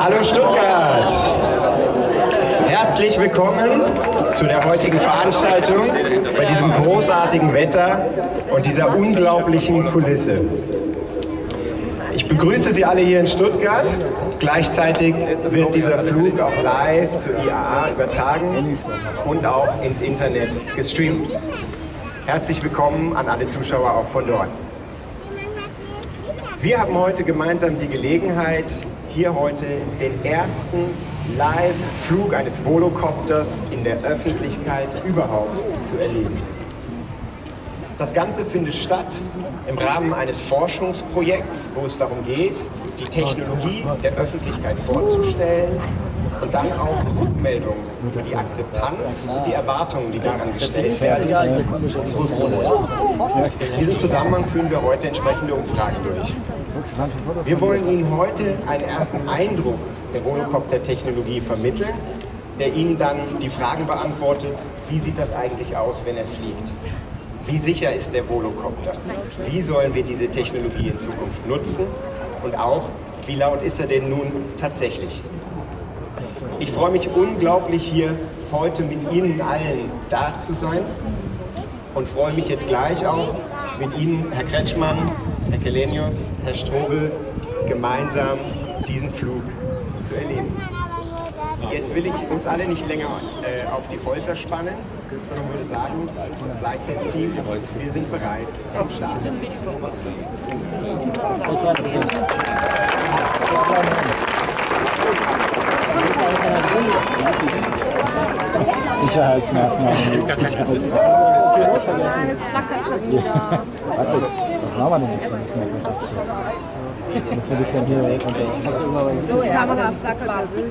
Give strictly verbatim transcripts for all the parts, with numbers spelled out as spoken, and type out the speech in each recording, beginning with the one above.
Hallo Stuttgart! Herzlich willkommen zu der heutigen Veranstaltung bei diesem großartigen Wetter und dieser unglaublichen Kulisse. Ich begrüße Sie alle hier in Stuttgart. Gleichzeitig wird dieser Flug auch live zur I A A übertragen und auch ins Internet gestreamt. Herzlich willkommen an alle Zuschauer auch von dort. Wir haben heute gemeinsam die Gelegenheit, hier heute den ersten Live-Flug eines Volocopters in der Öffentlichkeit überhaupt zu erleben. Das Ganze findet statt im Rahmen eines Forschungsprojekts, wo es darum geht, die Technologie der Öffentlichkeit vorzustellen und dann auch Rückmeldungen über die Akzeptanz und die Erwartungen, die daran gestellt werden, zurückzuholen. In diesem Zusammenhang führen wir heute entsprechende Umfragen durch. Wir wollen Ihnen heute einen ersten Eindruck der Volocopter-Technologie vermitteln, der Ihnen dann die Fragen beantwortet, wie sieht das eigentlich aus, wenn er fliegt? Wie sicher ist der Volocopter? Wie sollen wir diese Technologie in Zukunft nutzen? Und auch, wie laut ist er denn nun tatsächlich? Ich freue mich unglaublich, hier heute mit Ihnen allen da zu sein und freue mich jetzt gleich auch mit Ihnen, Herr Kretschmann, Herr Kelenius, Herr Strobel, gemeinsam diesen Flug zu erleben. Jetzt will ich uns alle nicht länger äh, auf die Folter spannen, sondern würde sagen, als Flight-Test-Team, wir sind bereit zum Start. Sicherheitsmaßnahmen. Das ist gar kein Es flackert schon wieder. Warte, was machen wir denn jetzt, wenn es nicht mehr passiert? Was will ich denn hier runter? So, die Kamera flackert.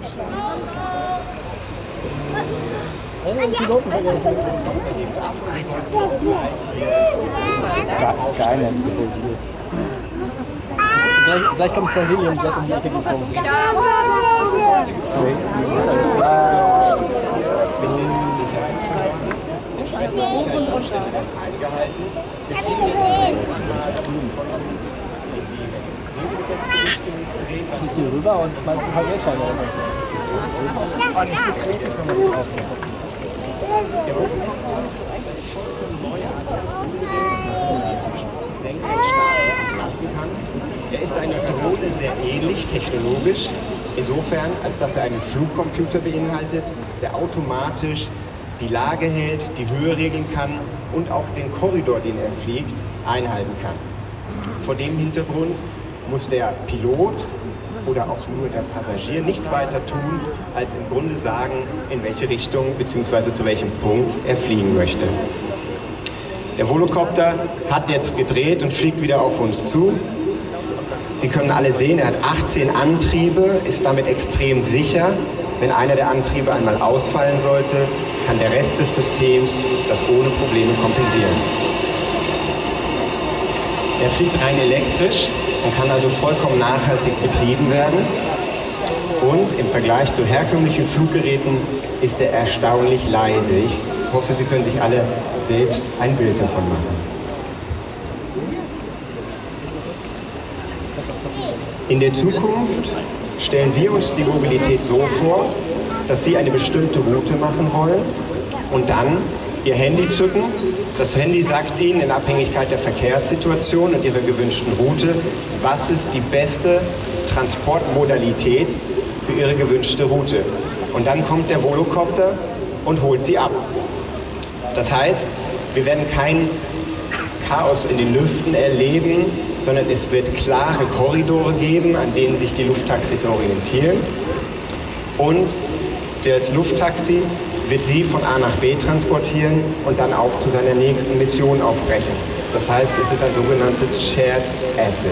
Skynet. Gleich, gleich kommt Sardinien und sagt um die Ecke gekommen. Ich gehe rüber und schmeiß ein paar Geldscheine runter. Oh, nicht so kritisch, wenn man es kaufen. Er ist einer Drohne sehr ähnlich, technologisch, insofern, als dass er einen Flugcomputer beinhaltet, der automatisch die Lage hält, die Höhe regeln kann und auch den Korridor, den er fliegt, einhalten kann. Vor dem Hintergrund muss der Pilot oder auch nur der Passagier nichts weiter tun, als im Grunde sagen, in welche Richtung bzw. zu welchem Punkt er fliegen möchte. Der Volocopter hat jetzt gedreht und fliegt wieder auf uns zu. Sie können alle sehen, er hat achtzehn Antriebe, ist damit extrem sicher. Wenn einer der Antriebe einmal ausfallen sollte, kann der Rest des Systems das ohne Probleme kompensieren. Er fliegt rein elektrisch und kann also vollkommen nachhaltig betrieben werden. Und im Vergleich zu herkömmlichen Fluggeräten ist er erstaunlich leise. Ich hoffe, Sie können sich alle selbst ein Bild davon machen. In der Zukunft stellen wir uns die Mobilität so vor, dass Sie eine bestimmte Route machen wollen und dann Ihr Handy zücken. Das Handy sagt Ihnen in Abhängigkeit der Verkehrssituation und Ihrer gewünschten Route, was ist die beste Transportmodalität für Ihre gewünschte Route. Und dann kommt der Volocopter und holt Sie ab. Das heißt, wir werden kein Chaos in den Lüften erleben, sondern es wird klare Korridore geben, an denen sich die Lufttaxis orientieren. Und das Lufttaxi wird Sie von A nach B transportieren und dann auch zu seiner nächsten Mission aufbrechen. Das heißt, es ist ein sogenanntes Shared Asset.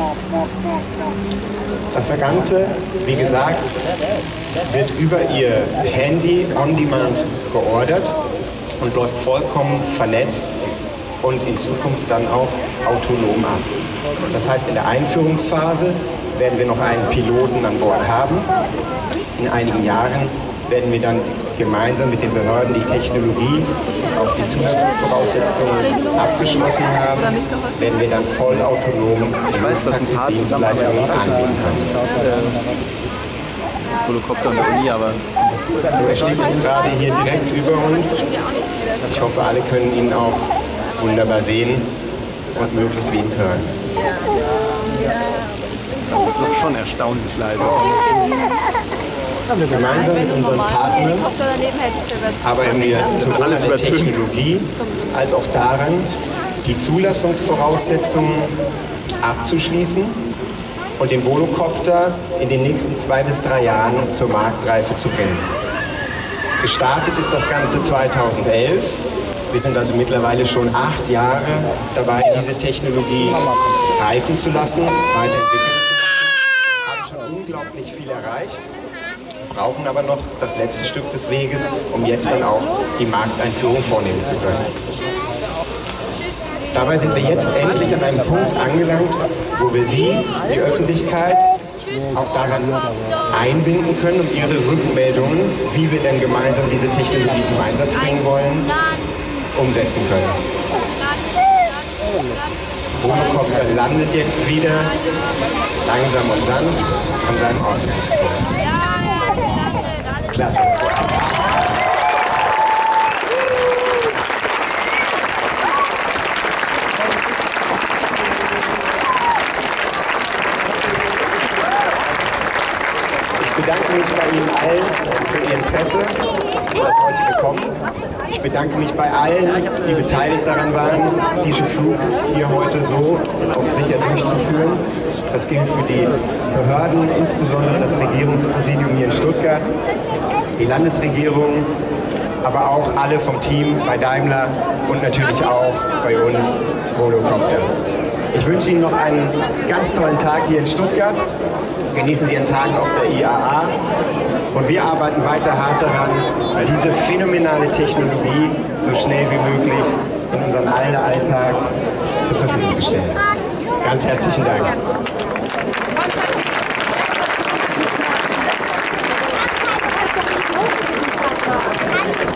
Das Ganze, wie gesagt, wird über Ihr Handy on demand geordert und läuft vollkommen vernetzt und in Zukunft dann auch autonom ab. Das heißt, in der Einführungsphase werden wir noch einen Piloten an Bord haben. In einigen Jahren werden wir dann gemeinsam mit den Behörden die Technologie auf die Zulassungsvoraussetzungen abgeschlossen haben, werden wir dann vollautonom Dienstleistungen anbieten können. Volocopter an der Uni, aber So, er steht jetzt gerade hier direkt über uns. Ich hoffe, alle können ihn auch wunderbar sehen und möglichst wenig hören. das ist schon erstaunlich leise. Gemeinsam mit unseren Partnern arbeiten wir sowohl an der Technologie als auch daran, die Zulassungsvoraussetzungen abzuschließen und den Volocopter in den nächsten zwei bis drei Jahren zur Marktreife zu bringen. Gestartet ist das Ganze zweitausendelf. Wir sind also mittlerweile schon acht Jahre dabei, diese Technologie reifen zu lassen, weiterentwickeln zu lassen, haben schon unglaublich viel erreicht, brauchen aber noch das letzte Stück des Weges, um jetzt dann auch die Markteinführung vornehmen zu können. Dabei sind wir jetzt endlich an einem Punkt angelangt, wo wir Sie, die Öffentlichkeit, auch daran einbinden können und Ihre Rückmeldungen, wie wir denn gemeinsam diese Technologie zum Einsatz bringen wollen, umsetzen können. Volocopter landet jetzt wieder, langsam und sanft, an seinem Ausgangspunkt. Klasse. Ich bedanke mich bei Ihnen allen für Ihr Interesse, für das heutige Kommen. Ich bedanke mich bei allen, die beteiligt daran waren, diesen Flug hier heute so auch sicher durchzuführen. Das gilt für die Behörden, insbesondere das Regierungspräsidium hier in Stuttgart, die Landesregierung, aber auch alle vom Team bei Daimler und natürlich auch bei uns Volocopter. Ich wünsche Ihnen noch einen ganz tollen Tag hier in Stuttgart. Genießen Sie Ihren Tag auf der I A A und wir arbeiten weiter hart daran, diese phänomenale Technologie so schnell wie möglich in unseren Alltag zur Verfügung zu stellen. Ganz herzlichen Dank.